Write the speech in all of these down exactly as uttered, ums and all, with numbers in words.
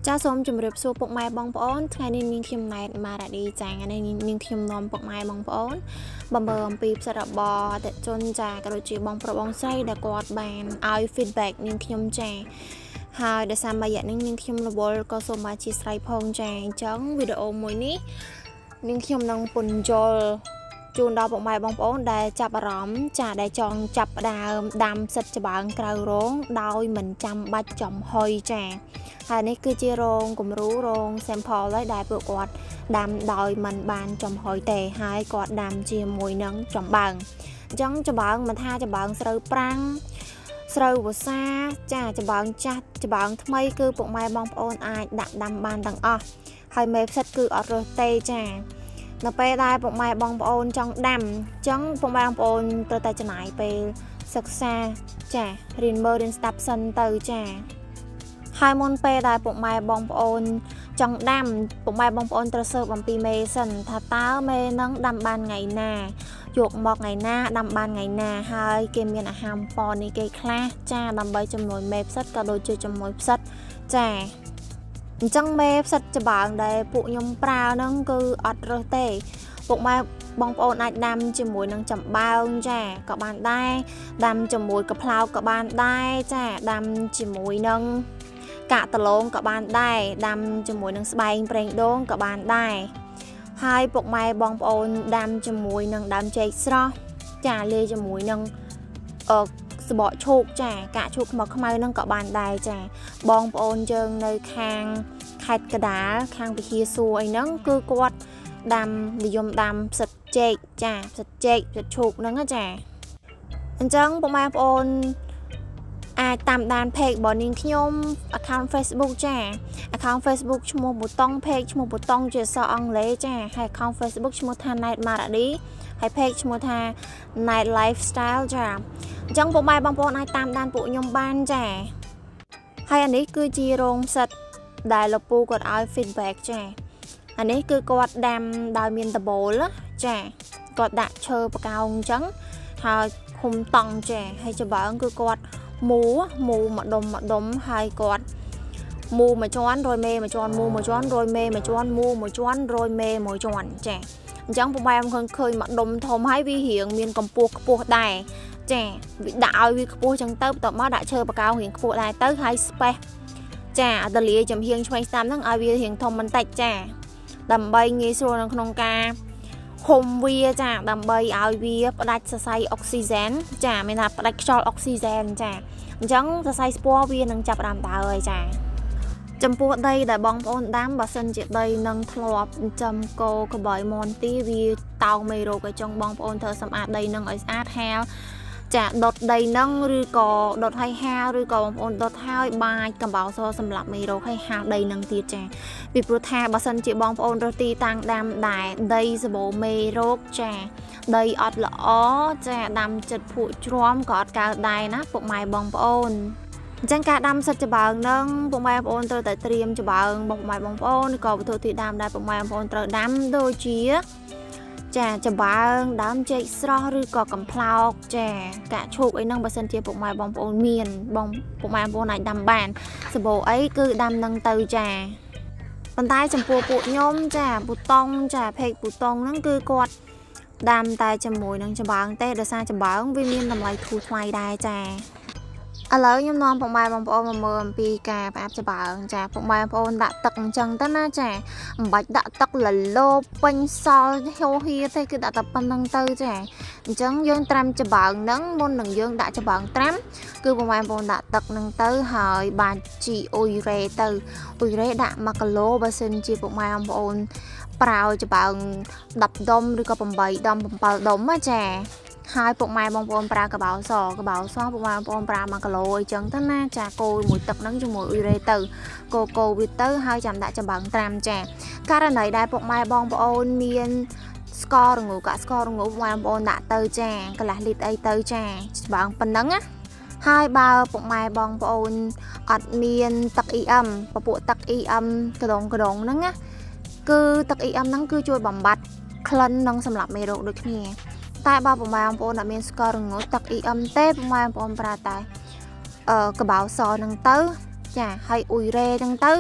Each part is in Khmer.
จ้าส้มจุ่มเรียบสูปกไม้บองปอนไงนี่นิ่งเทียมไหนมาระดีจางอันนี้นิ่งเทียมนอมปกไม้บองปอนบำเบิมปีบสระบอแต่จนจากระโดดจีบองประบองไส้เดกอดแบนเอาฟีดแบ็กนิ่งเทียมแจงหายเดซามบายนิ่งนิ่งเทียมระบอลก็สมาชิสไลพงแจงจังวิดีโอมวยนี้นิ่งเทียมนังปุ่นโจลจูนดาวปกไม้บองปอนได้จับร้อมจ่าได้จองจับดาวดำสัจบางกระร้องดาวเหมือนจำบัดจอมหอยแจงอันนี้คือจีโรงกลุ่มรู้โรงแซมพอลและได้เปลือกอดดำดอยมันบานจอมหอยแต่หายกอดดำเจียมวยนังจอมบางจังจะบางมันท่าจะบางเสือปรังเสือวัวซาจ่าจะบางจัดจะบางทำไมคือปกไม้บองปอนอายดักดำบานดังอ่ะหายเมฟสัตคืออดโรเตจ่านับไปได้ปกไม้บองปอนจังดำจังปกไม้บองปอนตัวแต่จะไหนไปศึกษาจ่าเรียนเบอร์เรียนสตับซันเตอร์จ่าไฮมอนเปได้ปกไม้บองปอนจังดำปกไม้บองปอนตระเสริบัมปีเมสันถ้าตาเมนังดำบานไงนาหยกหมอกไงนาดำบานไงนาไฮเกมเมียนอาหารปอนในเกย์คลาจ้าดำใบจำนวนเมฟซัดกระโดดเจอจำนวนซัดจ้าจังเมฟซัดจะบางได้ปุยมปลานั่งคืออัดโรเตปกไม้บองปอนอาจดำจมูกนังจำบ้าจ้ากับบานได้ดำจมูกกับเพลากับบานได้จ้าดำจมูกนังกะตะลงกับบานได้ดำจมูกนังสบายเปล่งโด่งกับบานได้ให้ปกไม้บองปอนดำจมูกนังดำใจสระจ่าเลยจมูกนังเออสบอโชกจ่ากะโชกหมอกขมายนังกับบานได้จ้าบองปอนเจิงในคางขัดกระดาคางไปเฮียซูไอ้นังคือกวดดำนิยมดำสัดเจกจ้าสัดเจกสัดโชกนังก็จ้าอันจังปกไม้ปอนอาตามดานเพจบอนิ่งขยม account Facebook จ้า account Facebook ชั่วโมงบุตรเพจชั่วโมงบุตรเจอซออังเลจ้าให้ account Facebook ชั่วโมงทานไนท์มาละดีให้เพจชั่วโมงทาน night lifestyle จ้าจังปกไม้บางปอนไอตามดานปุยมบ้านจ้าให้อันนี้คือจีโรงสัตว์ได้ลปูกดเอา feedback จ้าอันนี้คือกดดำดาวเมียนตะโบลจ้ากดดักเชอปากกาองจังหาคุมตองจ้าให้จะบอกคือกดมูมูมาดมมาดมให้กอดมูมาจ้อนโรยเมย์มาจ้อนมูมาจ้อนโรยเมย์มาจ้อนมูมาจ้อนโรยเมย์มาจ้อนแจ้จังผมไปมันเคยมาดมทอมให้วิเหียงเมียนกำปูกปูได้แจ้ดาววิกปูจังเติบต่อมาได้เชิญปากกาเหียงปูได้เติบให้สเปะแจ้ตะลีจำเฮียงช่วยตามทั้งไอวิเหียงทอมมันแตกแจ้ดำใบงี้ส่วนขนมกาคมวีจ้าดำใบเอาวีประดับใส่ออกซิเจนจ้าไม่นับประดับชอลออกซิเจนจ้าจังจะใส่สปอร์วีนังจับดำตาเลยจ้าจำพวกได้แต่บองปอนดำบัสนเจ็ดได้นังทลอบจำโกกระบอยมอนตีวีเตาไม่โรกจังบองปอนเธอสมาร์ทได้นังไอซ์อาร์ตแฮลจะดดได้นังหรือก่อดดให้แฮลหรือก่อบองปอนดดให้บายกระเป๋าโซ่สำหรับไม่โรให้แฮลได้นังตีจ้าปีโปรแทบัสนเจ็ดบองปอนโรตีต่างดำได้ได้สบู่ไม่โรกจ้าได้อดละอ้อจะดำจัดผู้ชวมกอดกาได้นะปกไม้บองปอนจังการดำสัจจะบางนั่งปกไม้บองปอนเตอร์แต่เตรียมจะบางปกไม้บองปอนก่อวัตถุที่ดำได้ปกไม้บองปอนเตอร์ดำโดยเชี่ยจะจะบางดำเจ๊สระหรือก่อกำเพลาจะกะโชกไอ้นั่งบัสนเจียปกไม้บองปอนเมียนบองปกไม้บองไหนดำบานสบู่ไอ้คือดำนั่งเตอร์จะปันท้ายจำปูปูย่อมจะปูตองจะเพกปูตองนั่นคือกอดดำตายจมูกนังจะบางเต้เดซ่าจะบางวิมีนทำลายทูทไมได้จ้าอะไรยังนอนปกไม้บองปอนมาเมื่อปีกาแอบจะบางจ้าปกไม้บองดักตักจังตั้งน่าจ้าบัดดักตักหล่อโลปันซอลเฮียวเฮียเต้คือดักตักปันตั้งเตอจ้าจังยังตรำจะบางนั่งบนหนึ่งยังดักจะบางตรำคือปกไม้บองดักตักนั่งเตอหายบานจีอุยเรเตออุยเรดักมากโลบาซินจีปกไม้บองปลาจะบางดับดมหรือก็ปุ่มใบดมปุ่มเปล่าดมมาแจหายปกไม้บองปอนปลากระเป๋าสอกระเป๋าซอปกไม้บองปลามากระโลยจังตั้งหน้าจะโกยหมุดตักนั่งจมูกอุเรเตอร์โกโกวิเตอร์หายจำได้จะบางตรามแจการไหนได้ปกไม้บองปอนเมียนสกอร์งูกับสกอร์งูปกไม้บองด่าเตอร์แจกระลิดไอเตอร์แจบางปันนั่งอะhai bao bọc mai bong bồn ọt miên tắc y âm và bộ tắc y âm cái đống cái đống nắng á cứ tắc y âm nắng cứ chui bầm bạch khăn nắng sầm lạp mê độ được nè tại bao bọc mai bong đã miên score ngủ tắc y âm tép bọc mai bong pra tại ờ cái bảo sò nắng tứ chả hay ui rê nắng tứ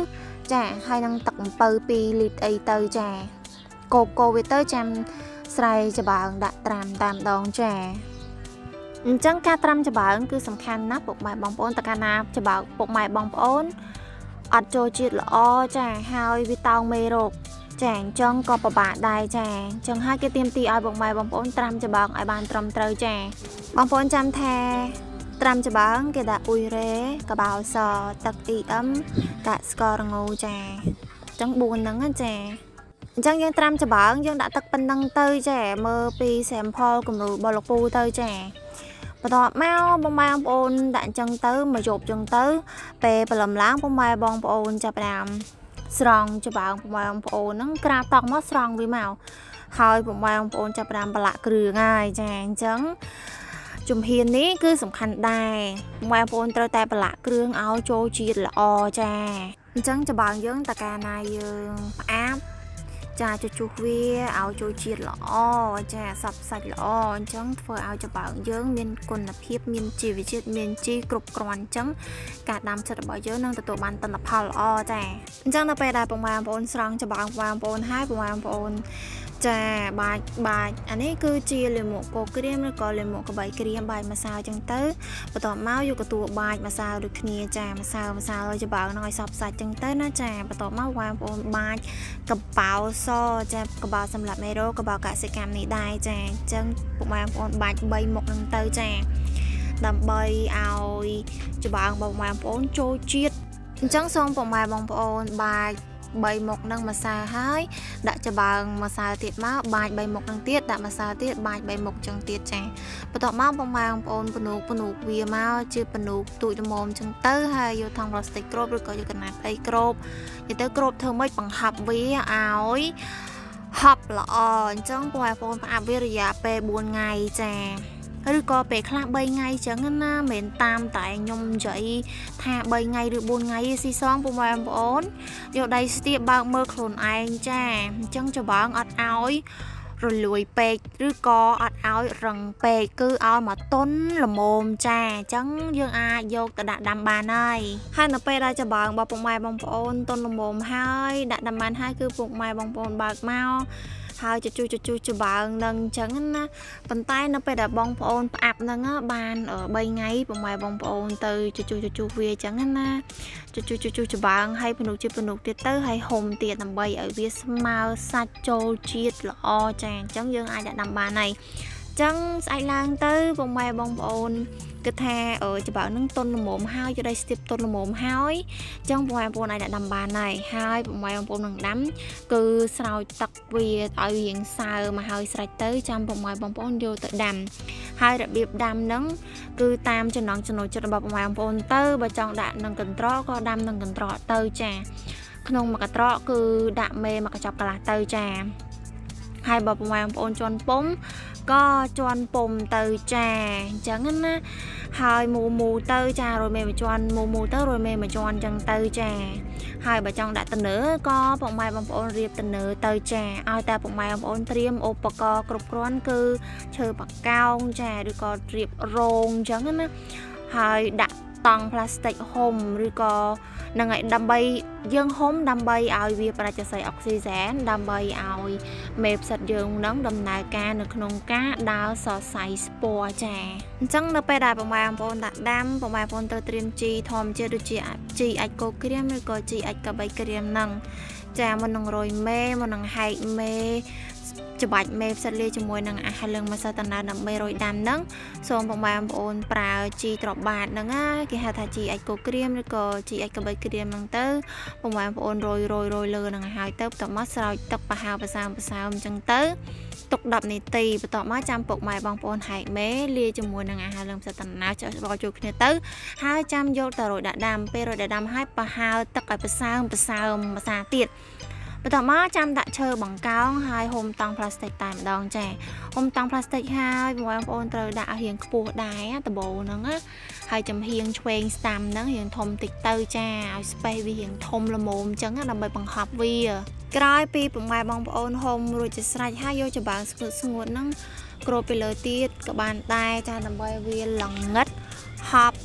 ចាហើយនឹងទឹកអំពៅពីរលីត្រអីទៅចាកូកូវាទៅចាំស្រែច្បើងដាក់ត្រាំតាមដងចាអញ្ចឹងការត្រាំច្បើងគឺសំខាន់ណាស់ពុកម៉ែបងប្អូនតើកាលណាច្បើងពុកម៉ែបងប្អូនអត់ចូលជាតិល្អចាហើយវាតោងមេរោគចាអញ្ចឹងក៏ពិបាកដែរចាអញ្ចឹងហើយគេទាមទារឲ្យពុកម៉ែបងប្អូនត្រាំច្បើងឲ្យបានត្រឹមត្រូវចាបងប្អូនចាំថាត្រាំច្បើងគេដាក់អ៊ុយរ៉េកបោសទឹកអ៊ីអឹមដាក់ស្ករងូចាអញ្ចឹងបួនហ្នឹងចាអញ្ចឹងយើងត្រាំច្បើងយើងដាក់ទឹកប៉ុណ្ណឹងទៅចាមើលពី sample គំរូរបស់លោកពូទៅចាបន្ទាប់មកបងប្អូនដាក់អញ្ចឹងទៅមកយប់អញ្ចឹងទៅពេលព្រលឹមឡើងបងប្អូនចាប់ផ្ដើមស្រង់ច្បើងបងប្អូនហ្នឹងក្រាបតក់មកស្រង់វាមកហើយបងប្អូនចាប់ផ្ដើមប្រឡាក់គ្រឿងហើយចាអញ្ចឹងជំហាននេះគឺសំខាន់ដែរបងប្អូនត្រូវតែប្រឡាក់គ្រឿងឲ្យចូលជាតិល្អចាអញ្ចឹងច្បើងយើងតើកាលណាយើងផ្អាប់ចាជជុះវាឲ្យចូលជាតិល្អចាសប់សាច់ល្អអញ្ចឹងធ្វើឲ្យច្បើងយើងមានគុណភាពមានជីវជាតិមានជីគ្រប់គ្រាន់អញ្ចឹងការដាំចិត្តរបស់យើងនឹងទទួលបានទិន្នផលល្អចាអញ្ចឹងដល់ពេលដែលបងប្អូនស្រង់ច្បើងបងប្អូនហើយបងប្អូនចាបាច់បាច់អានេះគឺជាលាមកគោក្រៀមឬក៏លាមកក្បីក្រៀមបាយម្សៅអញ្ចឹងទៅបន្ទាប់មកយកកតួបាចម្សៅដូចគ្នាចាម្សៅម្សៅឲ្យច្បើងនឹងឲ្យសព្វសាច់អញ្ចឹងទៅណាចាបន្ទាប់មកបងប្អូនបាច់កបោសចាកបោសម្រាប់មេរោគកបោកសិកម្មនេះដែរចាអញ្ចឹងពុកម៉ែបងប្អូនបាច់បីមុខនឹងទៅចាដើម្បីឲ្យច្បើងបងប្អូនចូលជាតិអញ្ចឹងសូមពុកម៉ែបងប្អូនបាច់បីមុខនឹងម្សៅហើយដាក់ច្បើងម្សៅទៀតមកបាច់បីមុខនឹងទៀតដាក់ម្សៅទៀតបាច់បីមុខចឹងទៀតចាបន្ទាប់មកបងប្អូនពនូកពនូកវាមកជាពនូកទូចល្មមចឹងទៅហើយយកថង់ប្លាស្ទិកគ្របឬក៏យកកណាត់អីគ្របនិយាយទៅគ្របធ្វើម៉េចបង្ហាប់វាឲ្យហប់ល្អអញ្ចឹងបងប្អូនផ្អាប់វារយៈពេលបួនថ្ងៃចាឬក៏ពេលខ្លះបីថ្ងៃចឹងណាមិនតាមតែខ្ញុំនិយាយថាបីថ្ងៃឬបួនថ្ងៃស៊ីសងពុកម៉ែបងប្អូនយកដៃស្ទាបបើកមើលខ្លួនឯងចាអញ្ចឹងច្បើងអត់ឲ្យរលួយពេកឬក៏អត់ឲ្យរឹងពេកគឺឲ្យមកទន់ល្មមចាអញ្ចឹងយើងអាចយកទៅដាក់ដាំបានហើយហើយនៅពេលដែលច្បើងរបស់ពុកម៉ែបងប្អូនទន់ល្មមហើយដាក់ដាំបានហើយគឺពុកម៉ែបងប្អូនបើកមកហើយជជុះជជុះច្បើងនឹងអញ្ចឹងណាប៉ុន្តែនៅពេលដែលបងប្អូនផ្អាប់ហ្នឹងបានបីថ្ងៃពុកម៉ែបងប្អូនទៅជជុះជជុះវាអញ្ចឹងណាជជុះជជុះច្បើងហើយពនុកជាពនុកទៀតទៅហើយហុំទៀតដើម្បីឲ្យវាស្មើសាច់ចូលជាតិល្អចាអញ្ចឹងយើងអាចដាក់ដាំបានហើយអញ្ចឹងស្អែកឡើងទៅពុកម៉ែបងប្អូនគិតថាច្បើងនឹងទន់ល្មមហើយយកដៃស្ទាបទន់ល្មមហើយអញ្ចឹងបងប្អូនអាចដាក់ដាំបានហើយហើយបងប្អូននឹងដាំគឺស្រោចទឹកវាឲ្យរៀងសើមកហើយស្រេចទៅចាំបងប្អូនយកទៅដាំហើយរបៀបដាំហ្នឹងគឺតាមចំណង់ចំណូលចិត្តរបស់បងប្អូនទៅបើចង់ដាក់នឹងកន្ត្រកក៏ដាំនឹងកន្ត្រកទៅចាក្នុងមួយកន្ត្រកគឺដាក់មេមកកញ្ចប់កន្លះទៅចាហើយបើបងប្អូនជន់ពុំក៏ជន់ពុំទៅចាអញ្ចឹងណាហើយមូមូទៅចារយមេមួយជាន់មូមូទៅរយមេមួយជាន់អញ្ចឹងទៅចាហើយបើចង់ដាក់តនើក៏ពុកម៉ែបងប្អូនរៀបតនើទៅចាឲ្យតែពុកម៉ែបងប្អូនត្រៀមឧបករណ៍គ្រប់គ្រាន់គឺឈើបកោងចាឬក៏រៀបរងអញ្ចឹងណាហើយដាក់តង់ផ្លាស្ទិកហុំឬក៏នឹងឲ្យដើម្បីយើងហុំដើម្បីឲ្យវាបរិច្ឆេទអុកស៊ីហ្សែនដើម្បីឲ្យមេផ្សិតយើងនឹងដំណើរការនៅក្នុងការដើរសរសៃស្ពណ៌ចាអញ្ចឹងនៅពេលដែលបងប្អូនដាក់ដាំបងប្អូនត្រូវត្រៀមជីធម្មជាតិដូចជាជីអាចគោក្រៀមឬក៏ជីអាចកបីក្រៀមហ្នឹងចាមុននឹងរយមេមុននឹងហែកមេច្បាច់មេផ្សិតលាជាមួយនឹងអាហារលឹងម្សៅតំណើដើម្បីរយដាំហ្នឹងសូមបងប្អូនប្រើជីត្របាតហ្នឹងណាគេហៅថាជីអាចគោក្រៀមឬក៏ជីអាចកបីក្រៀមហ្នឹងទៅបងប្អូនរយរយរយលើហ្នឹងហើយទៅបន្ទាប់មកស្រោចទឹកប្រហើបប្រសើមប្រសើមអញ្ចឹងទៅទុកដប់នាទីបន្ទាប់មកចាំពុកម៉ែបងប្អូនហែកមេលាយជាមួយនឹងអាហារលឹងផ្សិតតំណើចុះបោកចូលគ្នាទៅហើយចាំយកទៅរយដាក់ដាំពេលរយដាក់ដាំហើយប្រហើបទឹកឲ្យប្រសើមប្រសើមភាសាទៀតបន្ទាប់មកចាំដាក់ឈើបង្កោងហើយហុំតង់ផ្លាស្ទិកតែម្ដងចាហុំតង់ផ្លាស្ទិកហើយបងប្អូនត្រូវដាក់រៀងខ្ពស់ដែរដបូហ្នឹងណាហើយចំហៀងឆ្វេងស្ដាំហ្នឹងរៀងធំតិចទៅចាឲ្យស្ពេសវារៀងធំល្មមអញ្ចឹងដើម្បីបង្ហប់វាក្រោយពីពុកម៉ែបងប្អូនហុំរួចជាស្រេចហើយយកច្បើងស្ងួតស្ងួតហ្នឹងគ្របពីលើទៀតក៏បានដែរចាដើម្បីវាល្ងិតហប់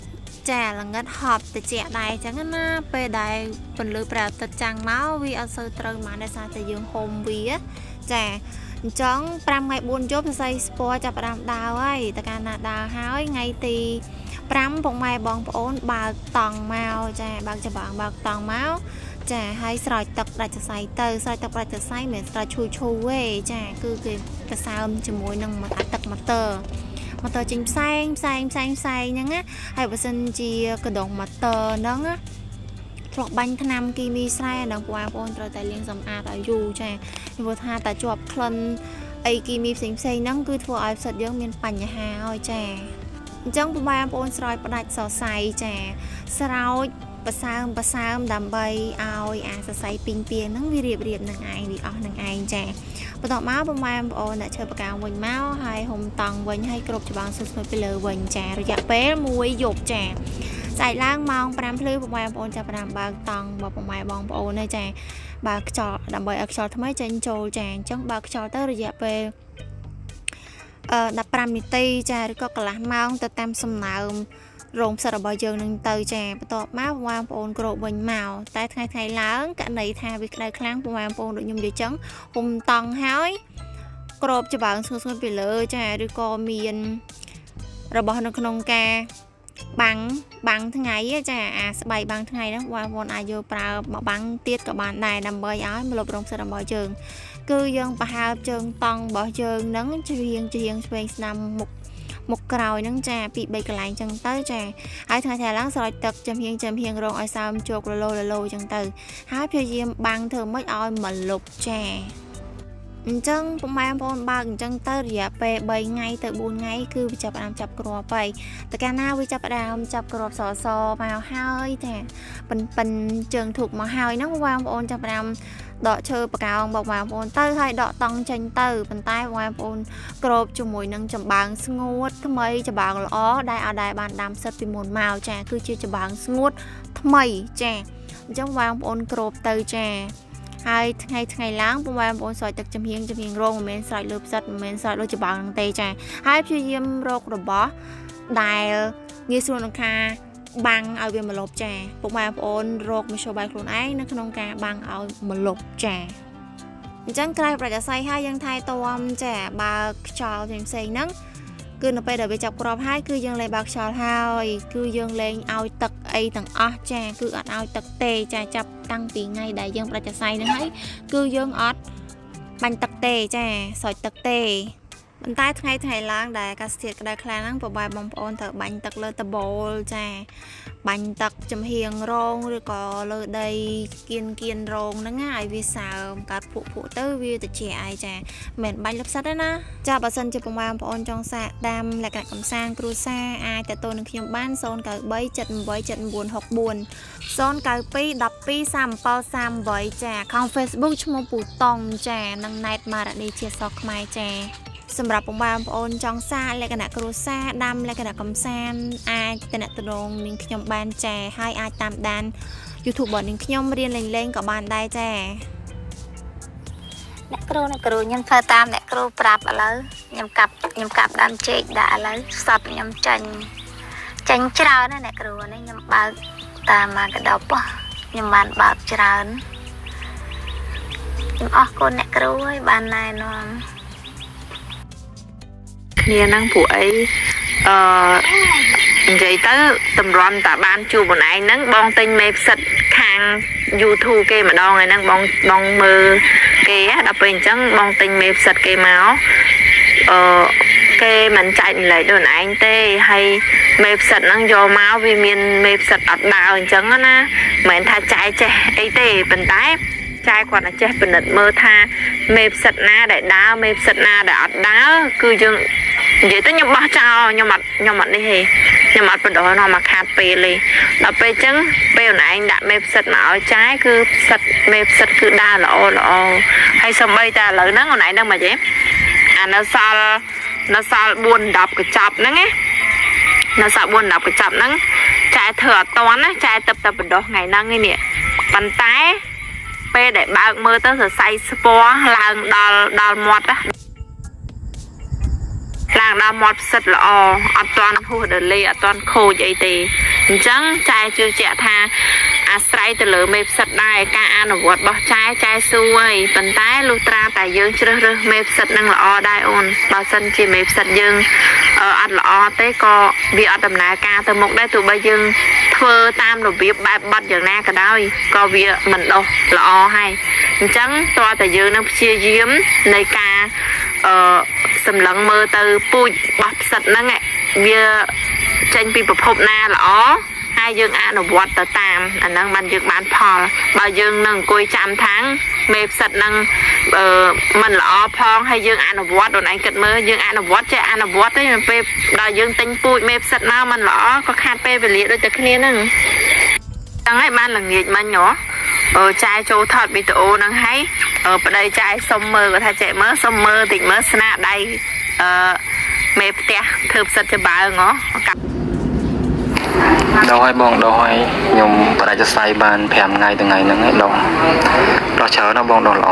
ចាល្ងិតហប់តិចដែរអញ្ចឹងណាពេលដែលពន្លឺប្រអាទិត្យចាំងមកវាអត់សូវត្រូវមកដោយសារតែយើងហុំវាចាអញ្ចឹង5ថ្ងៃ4យប់សរសៃស្ពណ៌ចាប់ផ្ដើមដើរហើយតើកាលណាដើរហើយថ្ងៃទី5ពុកម៉ែបងប្អូនបើកតង់មកចាបើកច្បាំងបើកតង់មកចាហើយស្រោចទឹកដាច់សរសៃទៅស្រោចទឹកដាច់សរសៃមិនស្រោចឈូឈូទេចាគឺគេប្រសើមជាមួយនឹងទឹកម៉ូទ័រម៉ូទ័រចេញផ្សែងផ្សែងផ្សែងផ្សែងហ្នឹងណាហើយបើសិនជាកណ្ដុងម៉ូទ័រហ្នឹងណាធ្លាប់បាញ់ថ្នាំគីមីស្រែហ្នឹងបងប្អូនត្រូវតែលាងសម្អាតឲ្យយូរចាព្រោះថាតែជាប់ក្លិនអីគីមីផ្សេងផ្សេងហ្នឹងគឺធ្វើឲ្យផ្សិតយើងមានបញ្ហាហើយចាអញ្ចឹងបងប្អូនស្រោចផ្ដាច់សរសៃចាស្រោចបសើមបសើមដើម្បីឲ្យអាសរសៃពីងពីងហ្នឹងវារៀបរៀបនឹងឯងវាអស់នឹងឯងចាបន្ទាប់មកបងប្អូនអ្នកឈើបកាវិញមកហើយហុំតង់វិញហើយគ្រប់ច្បាំងស្រួយៗពីលើវិញចារយៈពេលមួយយប់ចាស្អែកឡើងម៉ោង5ភ្លឺបងប្អូនចាប់ផ្ដើមបើកតង់របស់បងបងប្អូននេះចាបើកខ្យល់ដើម្បីឲ្យខ្យល់ថ្មីចេញចូលចាអញ្ចឹងបើកខ្យល់ទៅរយៈពេលអឺ15នាទីចាឬក៏កន្លះម៉ោងទៅតាមសំណើមរោងផ្សិតរបស់យើងនឹងទៅចាបន្ទាប់មកបងប្អូនគ្របវិញមកតែថ្ងៃថ្ងៃឡើងករណីថាវាក្តៅខ្លាំងបងប្អូនដូចខ្ញុំនិយាយចឹងហុំតង់ហើយគ្របច្បាំងស្ងួតស្ងួតពីលើចាឬក៏មានរបស់នៅក្នុងការបាំងបាំងថ្ងៃចាអាស្បៃបាំងថ្ងៃហ្នឹងបងប្អូនអាចយកប្រើបាំងទៀតក៏បានដែរដើម្បីឲ្យម្លប់រោងផ្សិតរបស់យើងគឺយើងប្រហើបជើងតង់របស់យើងហ្នឹងជ្រៀងជ្រៀងឆ្វេងស្ដាំមុខមុខក្រោយហ្នឹងចាពីបីកន្លែងចឹងទៅចាហើយថ្ងៃថ្ងៃឡើងស្រោចទឹកចំហៀងចំហៀងរងឲ្យសើមជោគលលោលលោចឹងទៅហើយព្យាយាមបាំងធ្វើម៉េចឲ្យម្លប់ចាអញ្ចឹងពុកម៉ែបងប្អូនបើកអញ្ចឹងទៅរយៈពេល3ថ្ងៃទៅ4ថ្ងៃគឺវាចាប់ផ្ដើមចាប់គ្រាប់ហើយតែកាលណាវាចាប់ផ្ដើមចាប់គ្រាប់សសមកហើយចាប៉ិនប៉ិនជើងធូបមកហើយហ្នឹងបងប្អូនចាប់ផ្ដើមដកឈើបកោងបងប្អូនទៅហើយដកតង់ចេញទៅប៉ុន្តែបងប្អូនគ្របជាមួយនឹងចម្បាំងស្ងួតថ្មីចម្បាំងល្អដែលអត់ដែលបានដាំសិតពីមុនមកចាគឺជាចម្បាំងស្ងួតថ្មីចាអញ្ចឹងបងប្អូនគ្របទៅចាហើយថ្ងៃថ្ងៃឡើងបងប្អូនស្រោចទឹកចំហៀងចំហៀងរងមិនមែនស្រោចលើផ្សិតមិនមែនស្រោចលើចម្បាំងហ្នឹងទេចាហើយព្យាយាមរករបស់ដែលងាយស្រួលក្នុងការបាំងឲ្យវាម្លប់ចាពុកម៉ែបងប្អូនរកមធ្យោបាយខ្លួនឯងនៅក្នុងការបាំងឲ្យម្លប់ចាអញ្ចឹងក្រោយប្រតិស័យហើយយើងថែទាំចាបើខ្យល់ផ្សេងៗហ្នឹងគឺនៅពេលដែលវាចាប់គ្រាប់ហើយគឺយើងលែងបើកខ្យល់ហើយគឺយើងលែងឲ្យទឹកអីទាំងអស់ចាគឺអត់ឲ្យទឹកទេចាចាប់តាំងពីថ្ងៃដែលយើងប្រតិស័យហ្នឹងហើយគឺយើងអត់បាញ់ទឹកទេចាស្រោចទឹកទេប៉ុន្តែថ្ងៃថ្ងៃឡើងដែលអាកាសធាតុក្តៅខ្លាំងហ្នឹងប្រហែលបងប្អូនត្រូវបាញ់ទឹកលើតបូលចាបាញ់ទឹកចំហៀងរងឬក៏លើដីគៀនគៀនរងហ្នឹងឲ្យវាសើមកាត់ភក់ភក់ទៅវាត្រជាក់អីចាមិនបាញ់លឹកសិតទេណាចាបើសិនជាបងប្អូនចង់សាកដាំលក្ខណៈកំសាន្តគ្រួសារអាចតទៅនឹងខ្ញុំបាន ศูนย์ เก้า បី เจ็ด แปด เจ็ด สี่ หก สี่ ศูนย์ เก้า ពីរ ដប់ពីរ សាម เจ็ด สาม แปดចាខាង Facebook ឈ្មោះពូតុងចានិង Net ម៉ារ៉ាឌីជាសក់ខ្មែរចាសម្រាប់បងប្អូនចង់សាកលក្ខណៈគ្រួសារដាំលក្ខណៈកំសាន្តអាចតំណតំណងនឹងខ្ញុំបានចាហើយអាចតាមដាន YouTube របស់នឹងខ្ញុំរៀនលេងលេងក៏បានដែរចាអ្នកគ្រូអ្នកគ្រូខ្ញុំធ្វើតាមអ្នកគ្រូប្រាប់ឥឡូវខ្ញុំកាប់ខ្ញុំកាប់ដើមចេកដាក់ឥឡូវសតខ្ញុំចាញ់ចាញ់ច្រើនណាអ្នកគ្រូនេះខ្ញុំបើកតាមមកកដប់ខ្ញុំបានបើកច្រើនខ្ញុំអរគុណអ្នកគ្រូហើយបានណែនាំគ្នាហ្នឹងពួកអីអឺនិយាយទៅតម្រាំតាបានជួបខ្លួនឯងហ្នឹងបងទិញមេផ្សិតខាង YouTube គេម្ដងហើយហ្នឹងបងបងមើលគេដល់ពេលអញ្ចឹងបងទិញមេផ្សិតគេមកអឺគេមិនចែកលេខដូចខ្លួនឯងទេហើយមេផ្សិតហ្នឹងយកមកវាមានមេផ្សិតអត់ដើរអញ្ចឹងណាមិនមែនថាចែកចេះអីទេប៉ុន្តែចែកគាត់តែចេះពិនិត្យមើលថាមេផ្សិតណាដែលដើរមេផ្សិតណាដែលអត់ដើរគឺយើងនិយាយទៅខ្ញុំបោះចោលខ្ញុំអត់ខ្ញុំអត់នេះទេខ្ញុំអត់បណ្ដោះនាំមកខាតពេលទេដល់ពេលអញ្ចឹងពេលខ្លួនឯងដាក់មេផ្សិតមកឲ្យចាយគឺផ្សិតមេផ្សិតគឺដើរល្អល្អហើយសំបីតែឥឡូវហ្នឹងខ្លួនឯងហ្នឹងមកទេអានៅសល់នៅសល់bốnដប់កញ្ចប់ហ្នឹងណានៅសល់bốnដប់កញ្ចប់ហ្នឹងចាយធ្វើអត់តាន់ណាចាយទឹកតែបណ្ដោះថ្ងៃហ្នឹងឯនេះប៉ុន្តែពេលដែលបើកមើលទៅសរសៃស្ពណ៌ឡើងដល់ដល់មាត់ណាឃឡើងដល់មាត់ផ្សិតល្អអត់ទាន់ហួសដលេអត់ទាន់ខូចអីទេអញ្ចឹងចែជឿជាក់ថាអាស្រ័យទៅលើមេផ្សិតដែរការអនុវត្តរបស់ចែចែស៊ូហើយប៉ុន្តែលុះត្រាតែយើងជ្រើសរើសមេផ្សិតនឹងល្អដែរអូនបើសិនជាមេផ្សិតយើងអត់ល្អទេក៏វាអត់ដំណើរការទៅមុខដែរទោះបីយើងធ្វើតាមរបៀបបែបបត់យ៉ាងណាក៏ដោយក៏វាមិនដុះល្អហើយអញ្ចឹងតើតែយើងនឹងព្យាយាមនៃការអឺសម្លឹងមើលទៅពូជរបស់ផ្សិតហ្នឹងវាចេញពីប្រភពណាល្អហើយយើងអនុវត្តទៅតាមអាហ្នឹងបានយើងបានផលបើយើងនឹងអង្គុយចាំថាំងមេផ្សិតហ្នឹងអឺមិនល្អផងហើយយើងអនុវត្តអូនឯងគិតមើលយើងអនុវត្តចេះអនុវត្តទេពេលដល់យើងទិញពូជមេផ្សិតមកមិនល្អក៏ខាតពេលវេលាដូចតែគ្នាហ្នឹងហ្នឹងហើយបានល្ងាចមិញហ៎អឺចាយចូលថតវីដេអូហ្នឹងហើយប្តីចាយសុំមើលគាត់ថាចេះមើលសុំមើលតិចមើលស្នាដៃអឺមេផ្ទះធ្វើផ្សិតច្បើងហ៎ដល់ហើយបងដល់ហើយខ្ញុំបរិយាស័យបានប្រាំថ្ងៃថ្ងៃហ្នឹងឯងដល់ដល់ច្រើនណាស់បងដល់ល្អ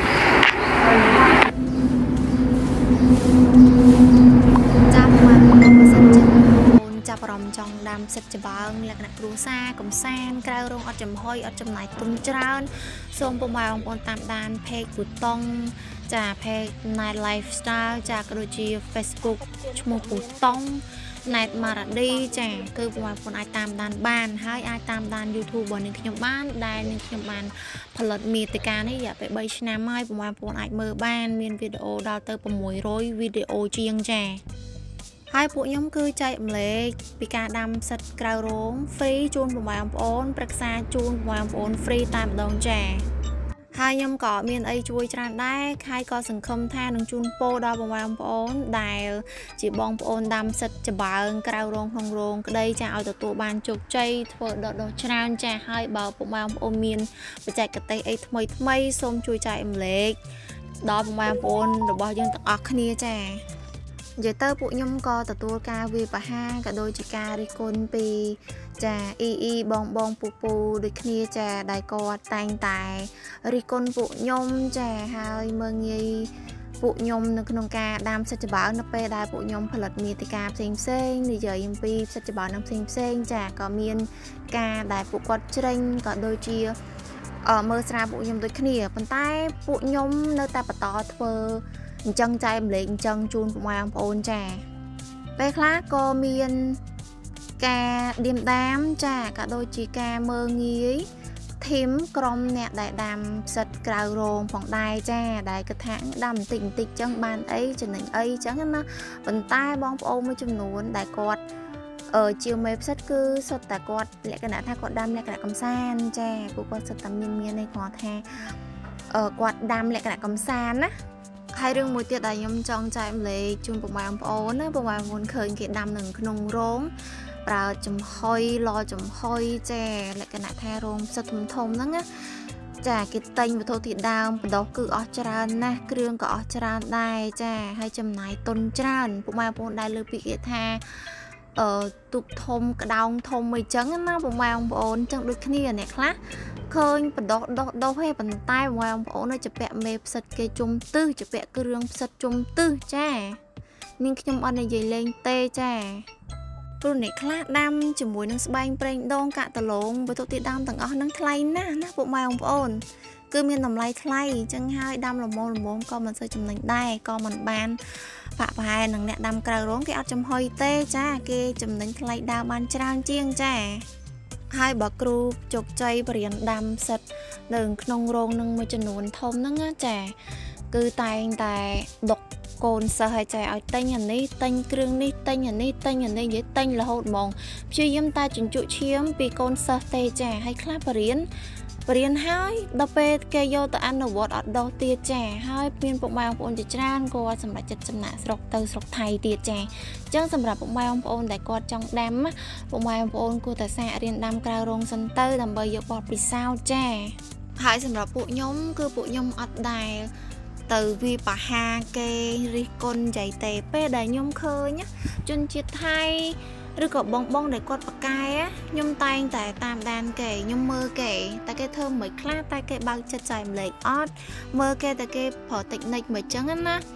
ចាប់មកបងសិនចិត្តអូនចាប់អារម្មណ៍ចង់ដាំផ្សិតច្បើងលក្ខណៈគ្រួសារកំសាន្តក្រៅរោងអត់ចំហុយអត់ចំណាយទុនច្រើនសូមពុកម៉ែបងប្អូនតាមដាន page ពូតុងចា page Night Lifestyle ចាក៏ដូចជា Facebook ឈ្មោះពូតុងណែតម៉ារ៉ាឌីចាគឺបងប្អូនអាចតាមដានបានហើយអាចតាមដាន YouTube របស់នាងខ្ញុំបានដែលនាងខ្ញុំបានផលិតមាតិកានេះរយៈពេល3ឆ្នាំហើយបងប្អូនអាចមើលបានមានវីដេអូដល់ទៅ600វីដេអូជាងចាហើយពួកខ្ញុំគឺចែកម្លែកពីការដាំផ្សិតក្រៅរោង free ជូនបងប្អូនប្រឹក្សាជូនបងប្អូន free តែម្ដងចាហើយខ្ញុំក៏មានអីជួយច្រើនដែរហើយក៏សង្ឃឹមថានឹងជូនពរដល់បងប្អូនដែលជាបងប្អូនដាំផ្សិតច្បើងក្រៅរោងក្នុងរោងក្តីចាឲ្យទទួលបានជោគជ័យធ្វើដុះដុះច្រើនចាហើយបើបងប្អូនមានបច្ចេកទេសអីថ្មីថ្មីសូមជួយចែកម្លែកដល់បងប្អូនរបស់យើងទាំងអស់គ្នាចានិយាយទៅពួកខ្ញុំក៏ទទួលការវាយប្រហារក៏ដូចជាការរិះគន់ពីចាអ៊ីអ៊ីបងបងពូពូដូចគ្នាចាដែលគាត់តែងតែរិះគន់ពួកខ្ញុំចាហើយមើងងាយពួកខ្ញុំនៅក្នុងការដាំផ្សិតច្បើងនៅពេលដែលពួកខ្ញុំផលិតមាតិកាផ្សេងផ្សេងនិយាយអំពីផ្សិតច្បើងនឹងផ្សេងផ្សេងចាក៏មានការដែលពួកគាត់ច្រេញក៏ដូចជាអឺមើលស្រាពួកខ្ញុំដូចគ្នាប៉ុន្តែពួកខ្ញុំនៅតែបន្តធ្វើអញ្ចឹងចែកម្លែកអញ្ចឹងជូនបងប្អូនចាពេលខ្លះក៏មានការឌៀមដាមចាក៏ដូចជាការមើងងាយធីមក្រុមអ្នកដែលដាំផ្សិតក្រៅរោងផងដែរចាដែលគិតថាដាំបន្តិចបន្តិចចឹងបានអីចំណេញអីចឹងណាប៉ុន្តែបងប្អូនមួយចំនួនដែលគាត់អឺជាមេផ្សិតគឺសុទ្ធតែគាត់លក្ខណៈថាគាត់ដាំលក្ខណៈកំសាន្តចាពួកគាត់សុទ្ធតែមានមានឯគាត់ថាអឺគាត់ដាំលក្ខណៈកំសាន្តណាហើយរឿងមួយទៀតដែលខ្ញុំចង់ចែកម្លែកជូនបងប្អូនណាបងប្អូនឃើញគេដាំនៅក្នុងរោងប្រើចំហុយឡចំហុយចាលក្ខណៈថារោងផ្សិតធំធំហ្នឹងណាចាគេតែងវត្ថុធាតុដើមបដោះគឺអស់ច្រើនណាស់គ្រឿងក៏អស់ច្រើនដែរចាហើយចំណាយទុនច្រើនបងប្អូនដែលលើពីគេថាអឺទូកធំក្តោងធំអីចឹងណាបងប្អូនចឹងដូចគ្នាអ្នកខ្លះឃើញបដោះដោះដោះហេប៉ុន្តែបងប្អូននៅជពាក់មេផ្សិតគេជុំទិសជពាក់គ្រឿងផ្សិតជុំទិសចានាងខ្ញុំអត់និយាយលេងទេចាព្រោះអ្នកខ្លះដាំជាមួយនឹងស្បែងប្រេងដូងកាក់ដលងវត្ថុធាតុដើមទាំងអស់ហ្នឹងថ្លៃណាស់ណាពួកម៉ែបងប្អូនគឺមានតម្លៃថ្លៃអញ្ចឹងហើយដាំល្មមល្មមក៏មិនសូវចំណេញដែរក៏មិនបានបាក់ប្រហែលនឹងអ្នកដាំក្រៅរោងគេអត់ចំហុយទេចាគេចំណេញថ្លៃដើមបានច្រើនជាងចាហើយបើគ្រូជោគជ័យបរិញ្ញាដាំផ្សិតនៅក្នុងរោងនឹងមួយចំនួនធំហ្នឹងចាគឺតែងតែដុកកូនសិស្សឲ្យចែកឲ្យទិញអានេះទិញគ្រឿងនេះទិញអានេះទិញអានេះនិយាយទិញរហូតហ្មងព្យាយាមតែជញ្ជក់ឈាមពីកូនសិស្សទេចាហើយខ្លះបរិញ្ញាបរិញ្ញាហើយដល់ពេលគេយកទៅអនុវត្តអត់ដោះទៀតចាហើយមានពុកម៉ែបងប្អូនជាច្រើនគាត់សម្រាប់ចិត្តចំណាក់ស្រុកទៅស្រុកថៃទៀតចាអញ្ចឹងសម្រាប់ពុកម៉ែបងប្អូនដែលគាត់ចង់ដាំពុកម៉ែបងប្អូនគួរតែសាករៀនដាំក្រៅរោងសិនទៅដើម្បីយកបទពិសោធន៍ចាហើយសម្រាប់ពួកខ្ញុំគឺពួកខ្ញុំអត់ដែលទៅវាបហាគេរិះគន់ចៃទេពេលដែលខ្ញុំឃើញជនជាតិថៃឬក៏បងបងដែលគាត់ប្រកែខ្ញុំតែងតែតាមដានគេខ្ញុំមើលគេតែគេធ្វើមិនខ្លះតែគេបើកចិត្តចែកម្លែកអត់មើលគេតែគេប្រើតិចនិចមិនចឹងណា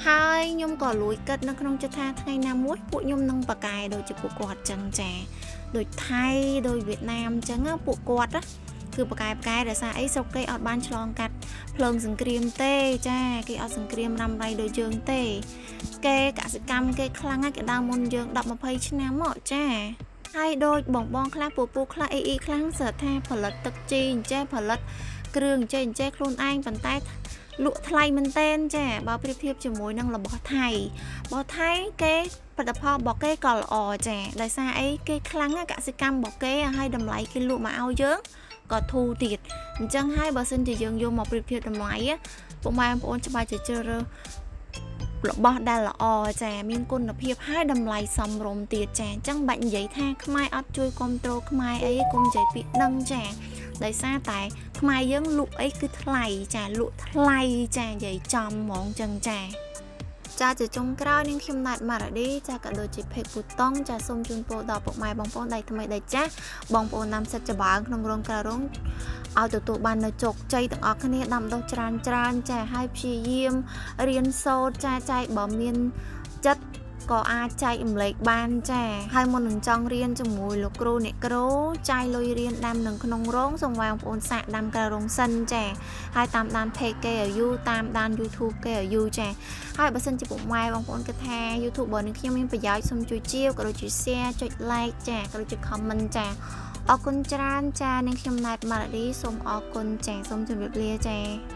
ហើយខ្ញុំក៏លួចគិតនៅក្នុងចិត្តថាថ្ងៃណាមួយពួកខ្ញុំនឹងបកកាយដូចជាពួកគាត់ចឹងចាដូចថៃដូចវៀតណាមចឹងពួកគាត់ណាគឺបកកាយបកកាយដោយសារអីស្រុកគេអត់បានឆ្លងកាត់ភ្លើងសង្គ្រាមទេចាគេអត់សង្គ្រាមរ៉ាំរ៉ៃដូចយើងទេគេកសិកម្មគេខ្លាំងណាស់គេដើមមុនយើងដប់ម្ភៃឆ្នាំមកចាហើយដូចបងបងខ្លះពូពូខ្លះអ៊ីអ៊ីខ្លាំងសើថាផលិតទឹកជីអញ្ចេះផលិតគ្រឿងអញ្ចេះអញ្ចេះខ្លួនឯងប៉ុន្តែលក់ថ្លៃមែនតែនចាបើប្រៀបធៀបជាមួយនឹងរបស់ថៃរបស់ថៃគេផលិតផលរបស់គេក៏ល្អចាដោយសារអីគេខ្លាំងកសិកម្មរបស់គេហើយតម្លៃគេលក់មកឲ្យយើងក៏ធូរទៀតអញ្ចឹងហើយបើសិនជាយើងយកមកប្រៀបធៀបតម្លៃពុកម៉ែបងប្អូនច្បាស់ជាជ្រើសរើសរបស់ដែលល្អចាមានគុណភាពហើយតម្លៃសមរម្យទៀតចាអញ្ចឹងបាច់និយាយថាខ្មែរអត់ជួយគ្រប់គ្រងខ្មែរអីគុំនិយាយពាក្យនឹងចាដោយសារតែខ្មែរយើងលក់អីគឺថ្លៃចាលក់ថ្លៃចានិយាយចំហ្មងចឹងចាចាជាចុងក្រោយនាងខ្ញុំណាត់ម៉ារ៉ាឌីចាក៏ដូចជាភេកពូតុងចាសូមជូនពរដល់ពុកម៉ែបងប្អូនដៃថ្មីដៃចាស់បងប្អូនណាំសិតច្បើងក្នុងរោងការរងឲ្យទទួលបាននៅជោគជ័យទាំងអស់គ្នាដាំដុះច្រើនច្រើនចាហើយព្យាយាមរៀនសូត្រចាចែកបើមានចិត្តក៏អាចចែកអំលែកបានចាហើយមុននឹងចង់រៀនជាមួយលោកគ្រូអ្នកគ្រូចាយលុយរៀនដាំនឹងក្នុងរោងសូមបងប្អូនសាកដាំការរោងសិនចាហើយតាមដាន page គេឲ្យយូរតាមដាន YouTube គេឲ្យយូរចាហើយបើសិនជាពុកម៉ែបងប្អូនគិតថា YouTuber នឹងខ្ញុំមានប្រយោជន៍សូមជួយជាវក៏ដូចជា share ចុច like ចាក៏ដូចជា comment ចាអរគុណច្រើនចានាងខ្ញុំណែតម៉ារ៉ាឌីសូមអរគុណចាសូមជម្រាបលាចា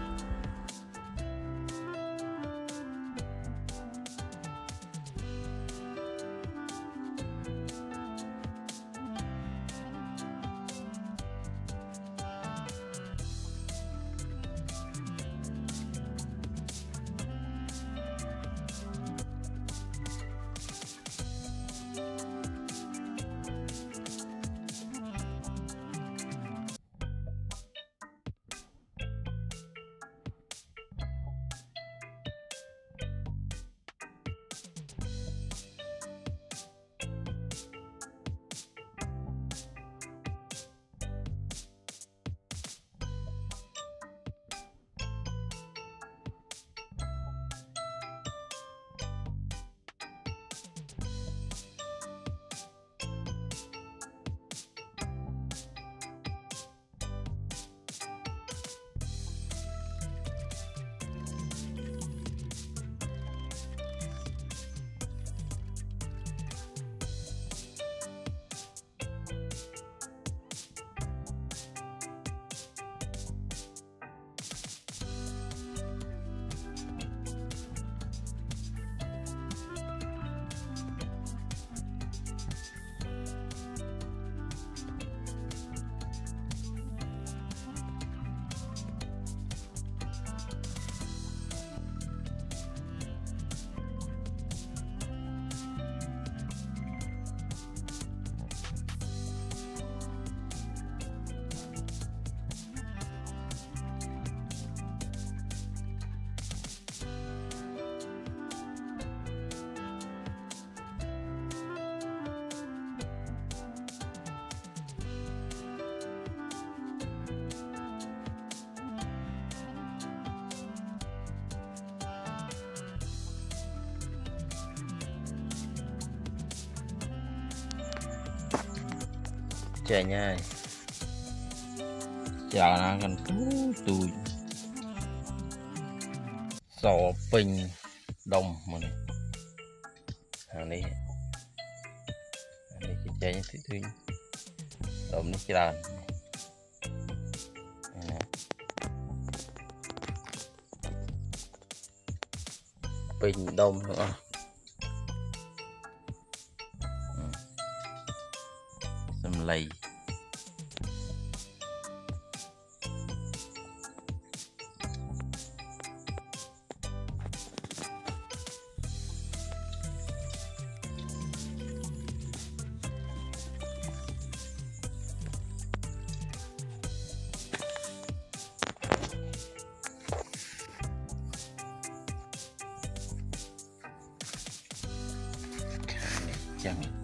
chạy nhai chào nó cần tú tui sò pin đồng mà này hàng này hàng này cái chạy như thế thôi đồng nó chào pin đồng nữa lầy chẳng